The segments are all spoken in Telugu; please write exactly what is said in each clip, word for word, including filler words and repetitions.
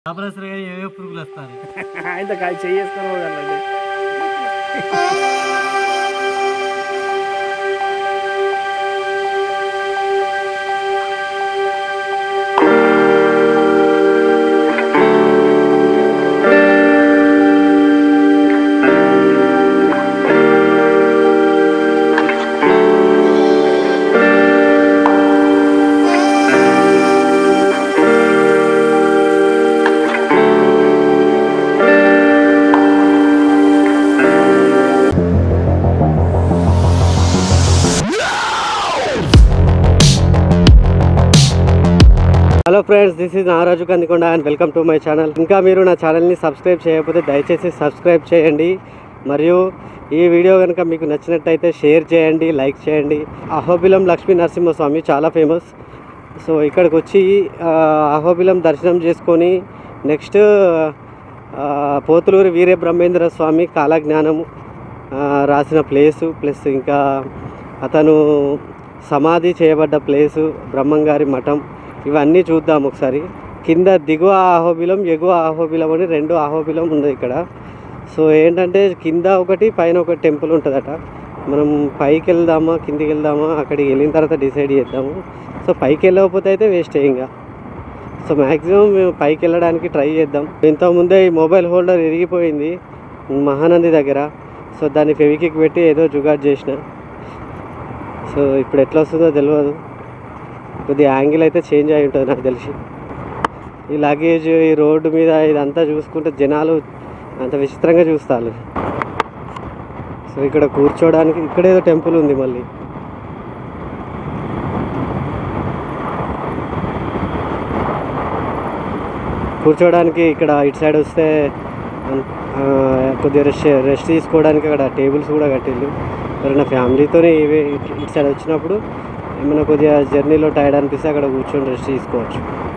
కాపరేసరిగా ఏవే పురుగులు వస్తారు ఆయన కాయ చేసుకొని పోగలండి. Hello friends, this is Nagaraju Kandikonda and welcome to my channel. ఇంకా మీరు నా ఛానల్ని సబ్స్క్రైబ్ చేయకపోతే దయచేసి సబ్స్క్రైబ్ చేయండి. మరియు ఈ వీడియో కనుక మీకు నచ్చినట్టయితే షేర్ చేయండి, లైక్ చేయండి. అహోబిలం లక్ష్మీ నరసింహస్వామి చాలా ఫేమస్. సో ఇక్కడికి వచ్చి అహోబిలం దర్శనం చేసుకొని నెక్స్ట్ పోతులూరి వీర బ్రహ్మేంద్ర స్వామి కాలజ్ఞానం రాసిన ప్లేసు, ప్లస్ ఇంకా అతను సమాధి చేయబడ్డ ప్లేసు, బ్రహ్మంగారి మఠం, ఇవన్నీ చూద్దాం ఒకసారి. కింద దిగువ అహోబిలం, ఎగువ అహోబిలం అని రెండు అహోబిలం ఉంది ఇక్కడ. సో ఏంటంటే కింద ఒకటి పైన ఒక టెంపుల్ ఉంటుందట. మనం పైకి వెళ్దామా కిందికి వెళ్దామా అక్కడికి వెళ్ళిన తర్వాత డిసైడ్ చేద్దాము. సో పైకి వెళ్ళకపోతే అయితే వేస్ట్ ఇంకా. సో మ్యాక్సిమం మేము పైకి వెళ్ళడానికి ట్రై చేద్దాం. ఇంతకుముందే ఈ మొబైల్ హోల్డర్ విరిగిపోయింది మహానంది దగ్గర. సో దాన్ని ఫెవికిక్ పెట్టి ఏదో జుగాడ్ చేసిన. సో ఇప్పుడు ఎట్లా వస్తుందో తెలియదు. కొద్దిగా యాంగిల్ అయితే చేంజ్ అయి ఉంటుంది నాకు తెలిసి. ఈ లగేజ్ ఈ రోడ్డు మీద ఇదంతా చూసుకుంటే జనాలు అంత విచిత్రంగా చూస్తారు. సో ఇక్కడ కూర్చోడానికి ఇక్కడ ఏదో టెంపుల్ ఉంది మళ్ళీ. కూర్చోడానికి ఇక్కడ ఇటు సైడ్ వస్తే కొద్దిగా రెస్ట్ రెస్ట్ తీసుకోవడానికి అక్కడ టేబుల్స్ కూడా కట్టిళ్ళు. ఎవరైనా ఫ్యామిలీతో ఇవి ఇటు సైడ్ వచ్చినప్పుడు ఏమైనా కొద్దిగా జర్నీలో టైర్డ్ అనిపిస్తే అక్కడ కూర్చొని రెస్ట్ తీసుకోవచ్చు.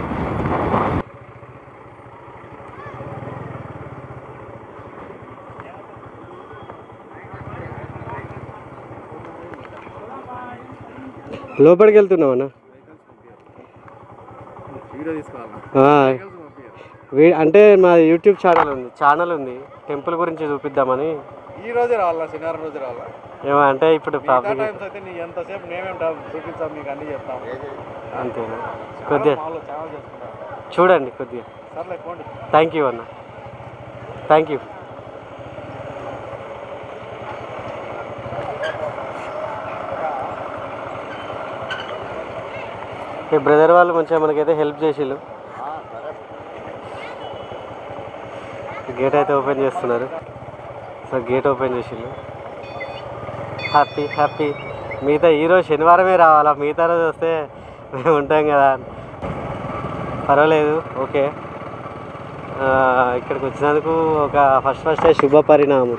లోపలికి వెళ్తున్నామన్నా అంటే మా యూట్యూబ్ ఛానల్ ఉంది ఛానల్ ఉంది టెంపుల్ గురించి చూపిద్దామని. ఈ రోజే రావాలా, శనివారం రోజు రావాలా? ఏమో అంటే ఇప్పుడు ఎంతసేపు నేమేం చూపిస్తాం, మీకు అన్నీ చెప్తాం. అంతేనా? కొద్దిగా చూడండి కొద్దిగా. సర్లే పోండి. థ్యాంక్ యూ అన్న, థ్యాంక్ యూ. ఈ బ్రదర్ వాళ్ళు మంచిగా మనకైతే హెల్ప్ చేసిళ్ళు. గేట్ అయితే ఓపెన్ చేస్తున్నారు. సో గేట్ ఓపెన్ చేసిళ్ళు. Happy happy. మిగతా ఈరోజు శనివారమే రావాలా, మిగతా రోజు వస్తే మేము ఉంటాం కదా. పర్వాలేదు, ఓకే. ఇక్కడికి వచ్చినందుకు ఒక ఫస్ట్ ఫస్ట్ శుభ పరిణామం.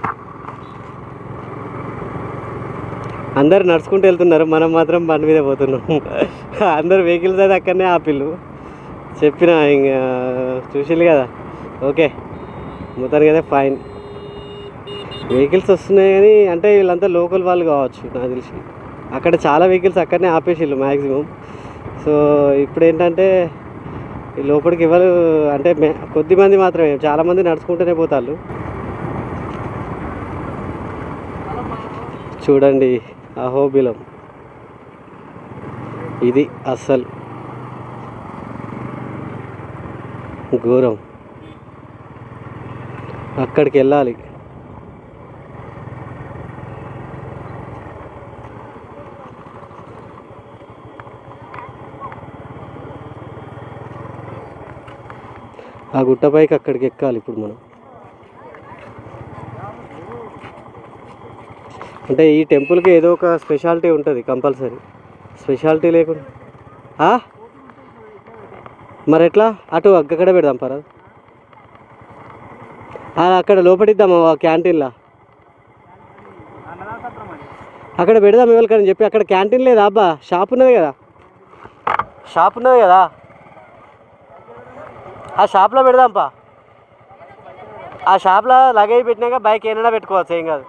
అందరు నడుచుకుంటూ వెళ్తున్నారు, మనం మాత్రం బండి మీద పోతున్నాం. అందరు వెహికల్స్ అయితే అక్కడనే ఆపిల్లు. చెప్పిన ఇంకా చూసిల్లు కదా, ఓకే. మొత్తానికి అయితే ఫైన్. వెహికల్స్ వస్తున్నాయి కానీ అంటే వీళ్ళంతా లోకల్ వాళ్ళు కావచ్చు నాకు తెలిసి. అక్కడ చాలా వెహికల్స్ అక్కడనే ఆపేసిళ్ళు మ్యాక్సిమం. సో ఇప్పుడు ఏంటంటే ఈ లోపలికి ఎవరు అంటే కొద్ది మంది మాత్రమే, చాలామంది నడుచుకుంటూనే పోతారు. చూడండి అహోబిలం, ఇది అస్సలు ఘోరం. అక్కడికి వెళ్ళాలి. ఆ గుట్టపైకి అక్కడికి ఎక్కాలి ఇప్పుడు మనం. అంటే ఈ టెంపుల్కి ఏదో ఒక స్పెషాలిటీ ఉంటుంది కంపల్సరీ. స్పెషాలిటీ లేకుండా మరి ఎట్లా? అటు అక్కడ పెడదాం పరా, అక్కడ లోపడిద్దామా క్యాంటీన్లా, అక్కడ పెడదాం ఎవరికని చెప్పి. అక్కడ క్యాంటీన్ లేదా అబ్బా? షాప్ ఉన్నది కదా, షాప్ ఉన్నది కదా, ఆ షాప్లో పెడదాంపా. ఆ షాప్లో లగేజ్ పెట్టినాక బైక్ ఏమైనా పెట్టుకోవచ్చు, ఏం కాదు.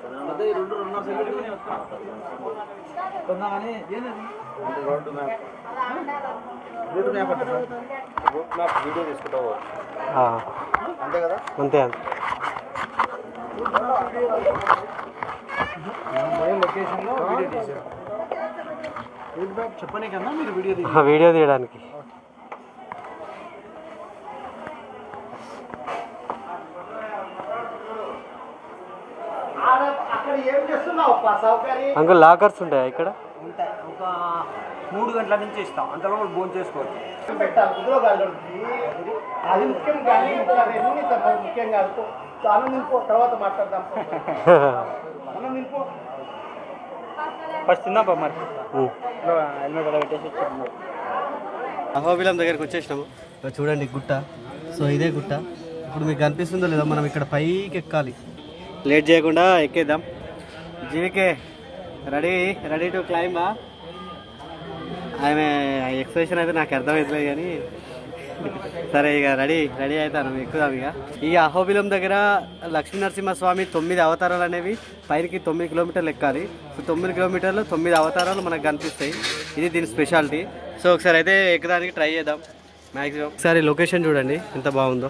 వీడియో తీసుకుంటావు అంతే కదా? అంతే అంతే. లొకేషన్లో వీడియో తీసారు. చెప్పనే కన్నా మీరు వీడియో తీసి వీడియో తీయడానికి. అంకుల్ లాకర్స్ ఉంటాయా ఇక్కడ? ఉంటాయి. ఒక మూడు గంటల నుంచి ఇస్తాం, అంతలో భోజనం చేసుకోవచ్చు. అది ముఖ్యం కానీ ముఖ్యం కాదు. అన్నం తినిపో, తర్వాత మాట్లాడదాం. అన్నం తినిపో ఫస్ట్ తిందాం మరి. హెల్మెట్ అలా పెట్టేసి వచ్చాము. అహోబిలం దగ్గరికి వచ్చేసినాము. చూడండి గుట్ట. సో ఇదే గుట్ట. ఇప్పుడు మీకు కనిపిస్తుందో లేదో, మనం ఇక్కడ పైకి ఎక్కాలి. లేట్ చేయకుండా ఎక్కేద్దాం. జీవికే రెడీ రెడీ టు క్లైంబా? ఆమె ఎక్స్ప్రెషన్ అయితే నాకు అర్థమవుతలేదు కానీ సరే ఇక రెడీ రెడీ అవుతాను, ఎక్కుదాం. ఇక ఈ అహోబిలం దగ్గర లక్ష్మీ నరసింహస్వామి తొమ్మిది అవతారాలు అనేవి పైకి తొమ్మిది కిలోమీటర్లు ఎక్కాలి. సో తొమ్మిది కిలోమీటర్లు తొమ్మిది అవతారాలు మనకు కనిపిస్తాయి. ఇది దీని స్పెషాలిటీ. సో ఒకసారి అయితే ఎక్కడానికి ట్రై చేద్దాం మ్యాక్సిమం. ఒకసారి లొకేషన్ చూడండి ఎంత బాగుందో.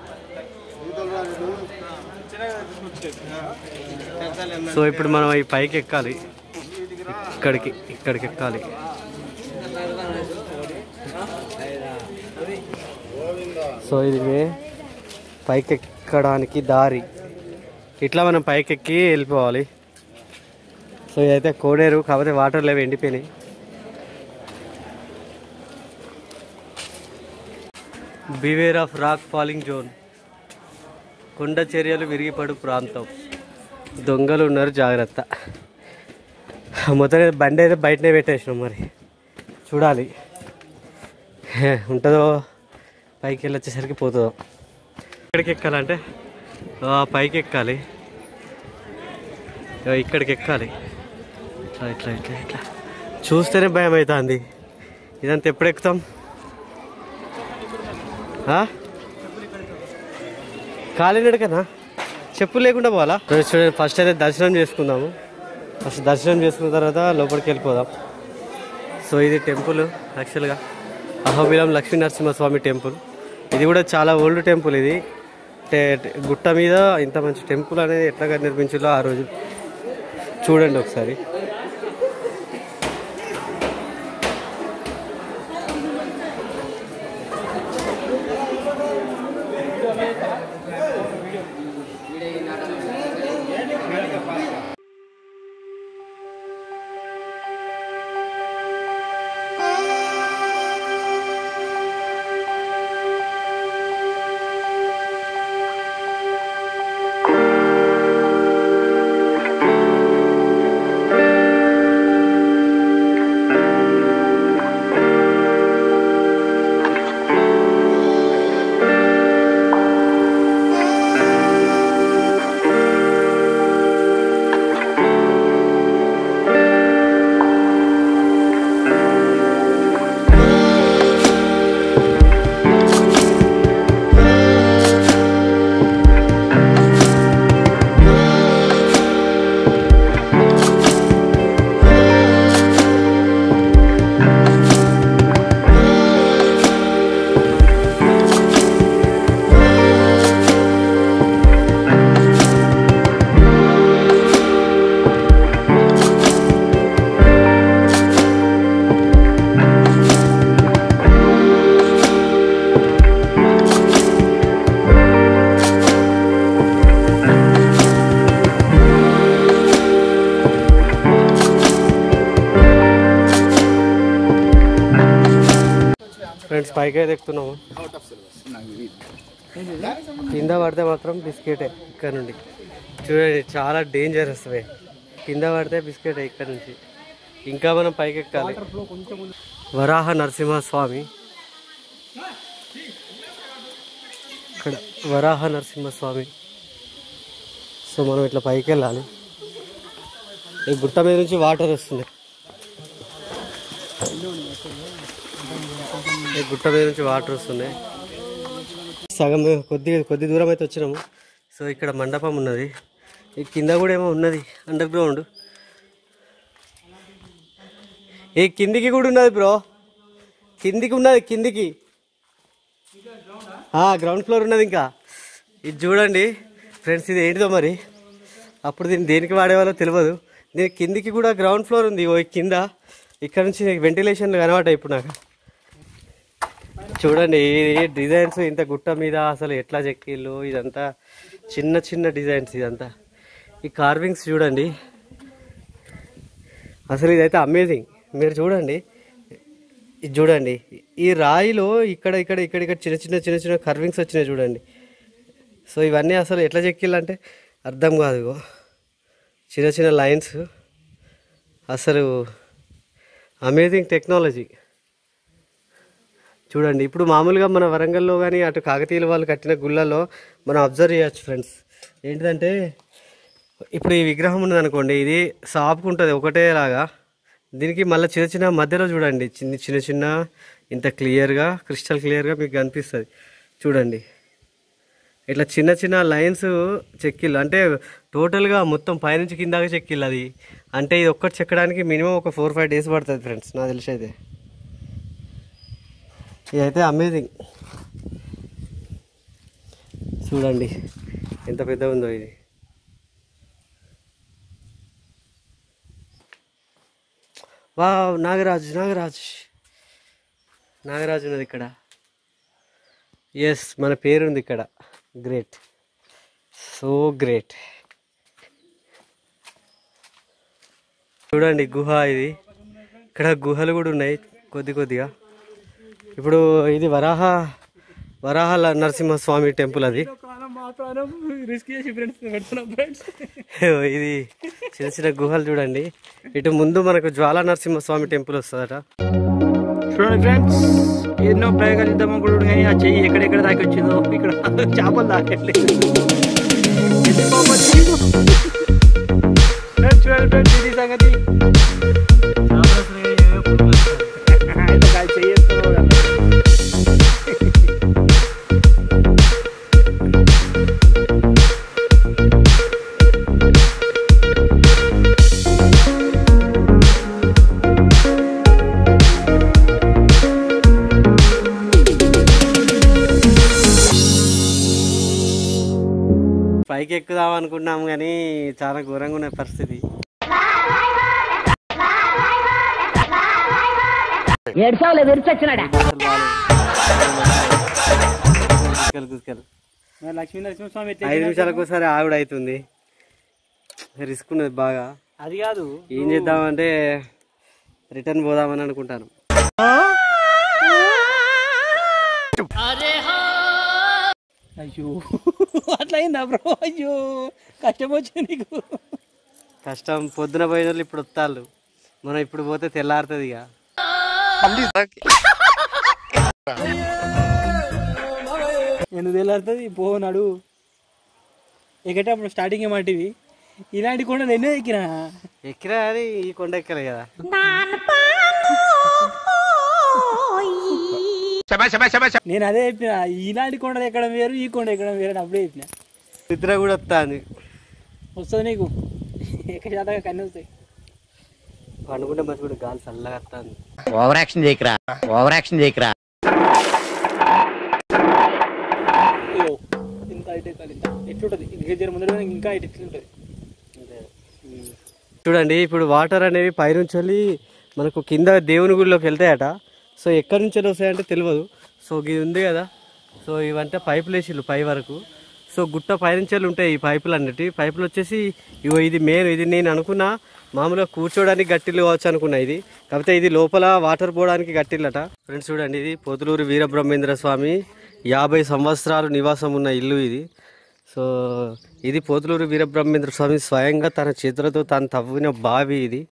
సో ఇప్పుడు మనం ఈ పైకి ఎక్కాలి, ఇక్కడికి ఇక్కడికి ఎక్కాలి. సో ఇది పైకి ఎక్కడానికి దారి. ఇట్లా మనం పైకి ఎక్కి వెళ్ళిపోవాలి. సో ఇదైతే కోడేరు, కాకపోతే వాటర్ లేవు, ఎండిపోయినాయి. Beware of rock falling zone. కొండ చర్యలు విరిగిపడు ప్రాంతం. దొంగలు ఉన్నారు, జాగ్రత్త. మొత్తం బండి అయితే బయటనే పెట్టేసినాం, మరి చూడాలి ఉంటుందో, పైకి వెళ్ళి వచ్చేసరికి పోతుందో. ఇక్కడికి ఎక్కాలంటే పైకి ఎక్కాలి, ఇక్కడికి ఎక్కాలి. ఇట్లా ఇట్లా ఇట్లా ఇట్లా చూస్తేనే భయం అవుతుంది. ఇదంతా ఎప్పుడు ఎక్కుతాం? కాలినడకనా? చెప్పులు లేకుండా పోవాలా? చూడండి, ఫస్ట్ అయితే దర్శనం చేసుకుందాము. ఫస్ట్ దర్శనం చేసుకున్న తర్వాత లోపలికి వెళ్ళిపోదాం. సో ఇది టెంపుల్ యాక్చువల్గా అహోబిలం లక్ష్మీ నరసింహస్వామి టెంపుల్. ఇది కూడా చాలా ఓల్డ్ టెంపుల్. ఇది గుట్ట మీద ఇంత మంచి టెంపుల్ అనేది ఎట్లాగా నిర్మించాలో ఆ రోజు చూడండి ఒకసారి. ఫ్రెండ్స్ పైకి అయితే ఎక్కుతున్నాము. కింద పడితే మాత్రం బిస్కెటే ఇక్కడ నుండి. చూడండి చాలా డేంజరస్ వే. కింద పడితే బిస్కెటే ఇక్కడ నుంచి. ఇంకా మనం పైకి ఎక్కాలి. వరాహ నరసింహస్వామి ఇక్కడ, వరాహ నరసింహస్వామి. సో మనం ఇట్లా పైకి వెళ్ళాలి. ఈ గుట్ట మీద నుంచి వాటర్ వస్తుంది. ఈ గుట్ట మీద నుంచి వాటర్ వస్తున్నాయి. సగం కొద్ది కొద్ది దూరం అయితే వచ్చినాము. సో ఇక్కడ మండపం ఉన్నది. ఈ కింద కూడా ఏమో ఉన్నది అండర్ గ్రౌండ్. ఈ కిందికి కూడా ఉన్నది బ్రో, కిందికి ఉన్నది, కిందికి గ్రౌండ్ ఫ్లోర్ ఉన్నది. ఇంకా ఇది చూడండి ఫ్రెండ్స్, ఇది ఏంటిదో మరి, అప్పుడు దీన్ని దేనికి వాడేవాళ్ళో తెలియదు. దీని కిందికి కూడా గ్రౌండ్ ఫ్లోర్ ఉంది. ఓ కింద ఇక్కడ నుంచి వెంటిలేషన్ కనబడ్డాయి ఇప్పుడు నాకు. చూడండి ఈ డిజైన్స్ ఇంత గుట్ట మీద అసలు ఎట్లా చెక్కిళ్ళు, ఇదంతా చిన్న చిన్న డిజైన్స్, ఇదంతా ఈ కార్వింగ్స్ చూడండి అసలు ఇదైతే అమేజింగ్. మీరు చూడండి, ఇది చూడండి ఈ రాయిలో ఇక్కడ ఇక్కడ ఇక్కడ ఇక్కడ చిన్న చిన్న చిన్న చిన్న కర్వింగ్స్ వచ్చినాయి చూడండి. సో ఇవన్నీ అసలు ఎట్లా చెక్కిళ్ళంటే అర్థం కాదు. చిన్న చిన్న లైన్స్, అసలు అమేజింగ్ టెక్నాలజీ చూడండి. ఇప్పుడు మామూలుగా మన వరంగల్లో కానీ అటు కాకతీయుల వాళ్ళు కట్టిన గుళ్ళల్లో మనం అబ్జర్వ్ చేయొచ్చు ఫ్రెండ్స్. ఏంటిదంటే ఇప్పుడు ఈ విగ్రహం ఉన్నది అనుకోండి, ఇది సాపుకుంటుంది ఒకటేలాగా. దీనికి మళ్ళీ చిన్న చిన్న మధ్యలో చూడండి చిన్న చిన్న చిన్న ఇంత క్లియర్గా క్రిస్టల్ క్లియర్గా మీకు కనిపిస్తుంది చూడండి. ఇట్లా చిన్న చిన్న లైన్స్ చెక్కిళ్ళు, అంటే టోటల్గా మొత్తం పైనుంచి కిందాక చెక్కిళ్ళు అది. అంటే ఇది ఒక్కటి చెక్కడానికి మినిమం ఒక ఫోర్ ఫైవ్ డేస్ పడుతుంది ఫ్రెండ్స్ నాకు తెలిసి. అయితే ఇదైతే అమేజింగ్. చూడండి ఎంత పెద్దగా ఉందో ఇది. వా నాగరాజు నాగరాజు నాగరాజు ఉన్నది ఇక్కడ. ఎస్ మన పేరుంది ఇక్కడ. Great, so great. చూడండి గుహ ఇది, ఇక్కడ గుహలు కూడా ఉన్నాయి కొద్ది కొద్దిగా. ఇప్పుడు ఇది వరాహ వరాహ నరసింహస్వామి టెంపుల్. అది ఇది చిన్న చిన్న గుహలు చూడండి. ఇటు ముందు మనకు జ్వాలా నరసింహస్వామి టెంపుల్ వస్తుందట. చూడండి ఫ్రెండ్స్, ఎన్నో ప్రయోగాలు ఇద్దాం అనుకుంటున్నాడు కానీ ఆ చెయ్యి ఎక్కడెక్కడ దాకి వచ్చిందో. ఇక్కడ చేపలు దాకట్లేదు. చూడండి ఫ్రెండ్స్, ఇది సంగతి. పైకి ఎక్కుదాం అనుకున్నాం కానీ చాలా ఘోరంగా ఉన్న పరిస్థితి. లక్ష్మీ నరసింహస్వామి ఐదు నిమిషాలకు ఒకసారి ఆవిడ అవుతుంది. రిస్క్ ఉన్నది బాగా. అది కాదు, ఏం చేద్దామంటే రిటర్న్ పోదామని అనుకుంటాను. అయ్యో అట్లా అయిందా బ్రో? అయ్యో కష్టం వచ్చింది నీకు. కష్టం పొద్దున పోయిన వాళ్ళు ఇప్పుడు వస్తాళ్ళు, మనం ఇప్పుడు పోతే తెల్లారుతుంది. ఇక ఎందుకు తెల్లారుతుంది? పోనాడు ఎక్కేటప్పుడు స్టార్టింగ్ ఏమంటివి, ఇలాంటి కొండలు ఎన్నో ఎక్కినా ఎక్కినా కానీ ఈ కొండ ఎక్కలే కదా. నేను అదే చెప్పిన, ఇలాంటి కొండలు ఎక్కడం వేరు, ఈ కొండ ఎక్కడం వేరు. అప్పుడే చెప్పిన నిద్ర కూడా వస్తుంది. వస్తుంది నీకు, ఎక్క శాతంగా కన్నీ వస్తాయి. పండుకుంటే మంచి కూడా గాలి చల్లగా వస్తుంది. ఓవర్ యాక్షన్ చేయకరా, ఓవర్ యాక్షన్ చేయకరా. ఇంత అయితే ఇంత ఎట్లుంటుంది, ఇంకా ముందు ఇంకా ఇటు ఎట్లుంటుంది. చూడండి ఇప్పుడు వాటర్ అనేవి పైనుంచి వెళ్ళి మనకు కింద దేవుని గుడిలోకి వెళ్తాయట. సో ఎక్కడి నుంచి వస్తాయంటే తెలియదు. సో ఇది ఉంది కదా, సో ఇవంటే పైపులు వేసిళ్ళు పై వరకు. సో గుట్ట పైనుంచి ఉంటాయి ఈ పైపులు అన్నిటి. పైపులు వచ్చేసి ఇగో ఇది మెయిన్. ఇది నేను అనుకున్నా మామూలుగా కూర్చోడానికి గట్టిల్లు కావచ్చు అనుకున్నా ఇది, కాకపోతే ఇది లోపల వాటర్ పోవడానికి గట్టిల్లట. ఫ్రెండ్స్ చూడండి, ఇది పోతులూరు వీరబ్రహ్మేంద్ర స్వామి యాభై సంవత్సరాలు నివాసం ఉన్న ఇల్లు ఇది. సో ఇది పోతులూరు వీరబ్రహ్మేంద్ర స్వామి స్వయంగా తన చేతులతో తాను తవ్విన బావి ఇది.